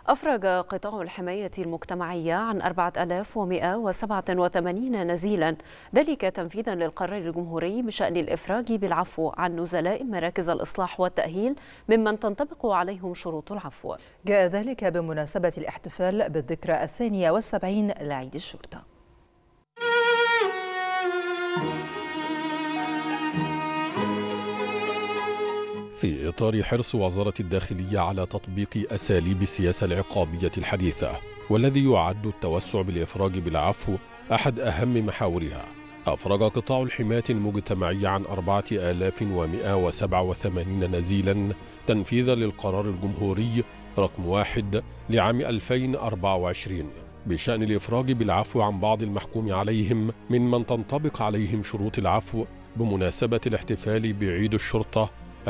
أفرج قطاع الحماية المجتمعية عن 4187 نزيلا، ذلك تنفيذا للقرار الجمهوري بشأن الإفراج بالعفو عن نزلاء مراكز الإصلاح والتأهيل ممن تنطبق عليهم شروط العفو. جاء ذلك بمناسبة الاحتفال بالذكرى 72 لعيد الشرطة. في إطار حرص وزارة الداخلية على تطبيق أساليب السياسة العقابية الحديثة، والذي يعد التوسع بالإفراج بالعفو أحد أهم محاورها، أفرج قطاع الحماية المجتمعية عن 4187 نزيلا تنفيذا للقرار الجمهوري رقم 1 لعام 2024 بشأن الإفراج بالعفو عن بعض المحكوم عليهم ممن تنطبق عليهم شروط العفو بمناسبة الاحتفال بعيد الشرطة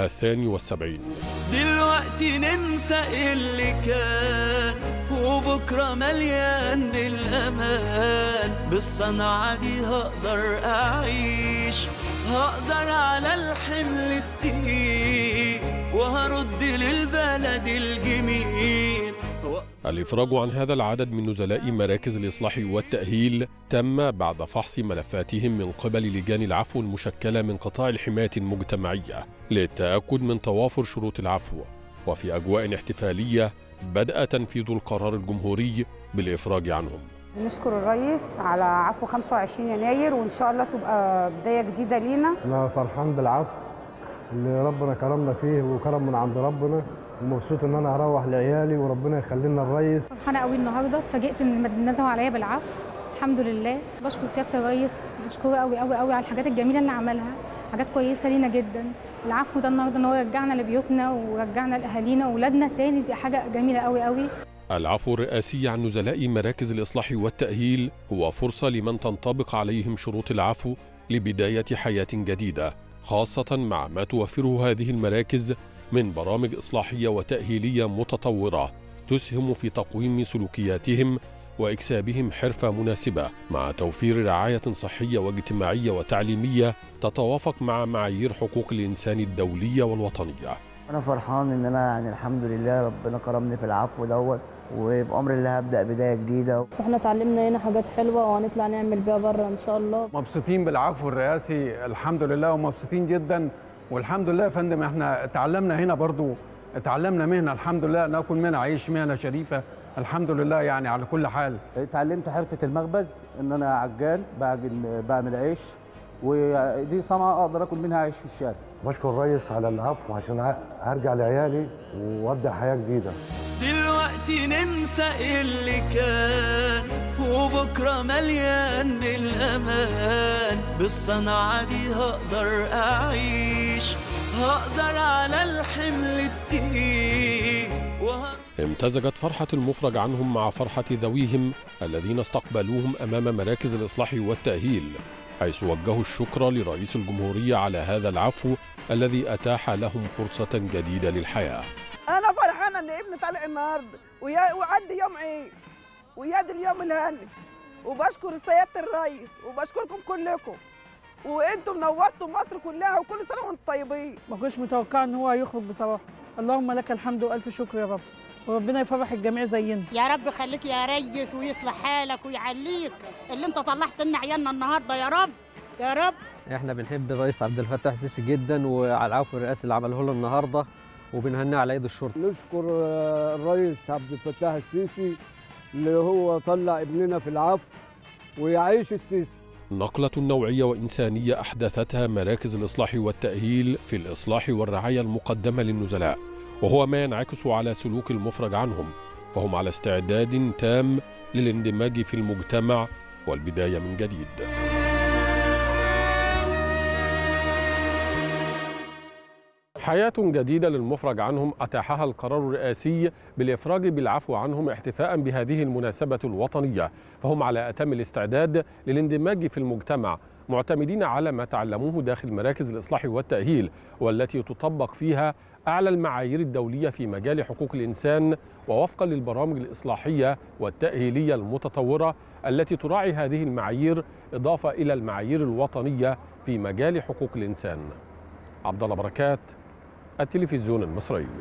72. دلوقتي ننسى اللي كان وبكرة مليان بالأمان، بالصنعة دي هقدر أعيش، هقدر على الحمل التقيل وهرد للبلد الجميل. الإفراج عن هذا العدد من نزلاء مراكز الإصلاح والتأهيل تم بعد فحص ملفاتهم من قبل لجان العفو المشكلة من قطاع الحماية المجتمعية للتأكد من توافر شروط العفو. وفي أجواء احتفالية بدأ تنفيذ القرار الجمهوري بالإفراج عنهم. نشكر الرئيس على عفو 25 يناير، وإن شاء الله تبقى بداية جديدة لينا. أنا فرحان بالعفو اللي ربنا كرمنا فيه وكرم من عند ربنا، ومبسوط ان انا هروح لعيالي وربنا يخلي لنا الريس. فرحانه قوي النهارده، اتفاجئت ان ندموا عليا بالعفو. الحمد لله، بشكر سياده الريس، بشكره قوي قوي قوي على الحاجات الجميله اللي عملها، حاجات كويسه لينا جدا. العفو ده النهارده ان هو رجعنا لبيوتنا ورجعنا لاهالينا واولادنا تاني، دي حاجه جميله قوي قوي. العفو الرئاسي عن نزلاء مراكز الإصلاح والتأهيل هو فرصة لمن تنطبق عليهم شروط العفو لبداية حياة جديدة، خاصة مع ما توفره هذه المراكز من برامج إصلاحية وتأهيلية متطورة تسهم في تقويم سلوكياتهم وإكسابهم حرفة مناسبة، مع توفير رعاية صحية واجتماعية وتعليمية تتوافق مع معايير حقوق الإنسان الدولية والوطنية. أنا فرحان إن أنا الحمد لله ربنا كرمني في العفو دوت، وبأمر الله هبدأ بداية جديدة. احنا اتعلمنا هنا حاجات حلوة وهنطلع نعمل بيها بره إن شاء الله. مبسوطين بالعفو الرئاسي الحمد لله، ومبسوطين جدا، والحمد لله يا فندم. احنا اتعلمنا هنا برضو، اتعلمنا مهنة الحمد لله، ناكل منها عيش، مهنة شريفة الحمد لله يعني على كل حال. اتعلمت حرفة المخبز، ان انا عجال بعمل عيش، ودي صنعة اقدر اكل منها عيش في الشارع. بشكر الريس على العفو عشان هرجع لعيالي وابدا حياة جديدة. دلوقتي ننسى اللي كان وبكرة مليان بالأمان، بالصنعة دي هقدر أعيش، هقدر على الحمل التقيل. امتزجت فرحة المفرج عنهم مع فرحة ذويهم الذين استقبلوهم أمام مراكز الإصلاح والتأهيل، حيث وجهوا الشكر لرئيس الجمهورية على هذا العفو الذي أتاح لهم فرصة جديدة للحياة. أنا فرحانة إن ابني طالع النهارده وعدي يوم عيد وياد اليوم الهاني، وبشكر سيادة الرئيس وبشكركم كلكم، وانتم نورتوا مصر كلها، وكل سنة وانتم طيبين. ما كنتش متوقعة إن هو يخرج بصراحة. اللهم لك الحمد وألف شكر يا رب، وربنا يفرح الجميع زينا. يا رب يخليك يا ريس ويصلح حالك ويعليك اللي انت طلعت لنا عيالنا النهارده يا رب يا رب. احنا بنحب الرئيس عبد الفتاح السيسي جدا، وعلى العفو الرئاسي اللي عمله لنا النهارده، وبنهنيه على عيد الشرطه. نشكر الرئيس عبد الفتاح السيسي اللي هو طلع ابننا في العفو، ويعيش السيسي. نقلة نوعية وإنسانية أحدثتها مراكز الإصلاح والتأهيل في الإصلاح والرعاية المقدمة للنزلاء، وهو ما ينعكس على سلوك المفرج عنهم، فهم على استعداد تام للاندماج في المجتمع والبداية من جديد. حياة جديدة للمفرج عنهم أتاحها القرار الرئاسي بالإفراج بالعفو عنهم احتفاء بهذه المناسبة الوطنية، فهم على أتم الاستعداد للاندماج في المجتمع، معتمدين على ما تعلموه داخل مراكز الإصلاح والتأهيل، والتي تطبق فيها أعلى المعايير الدولية في مجال حقوق الإنسان، ووفقا للبرامج الإصلاحية والتأهيلية المتطورة التي تراعي هذه المعايير، إضافة إلى المعايير الوطنية في مجال حقوق الإنسان. عبد الله بركات، التلفزيون المصري.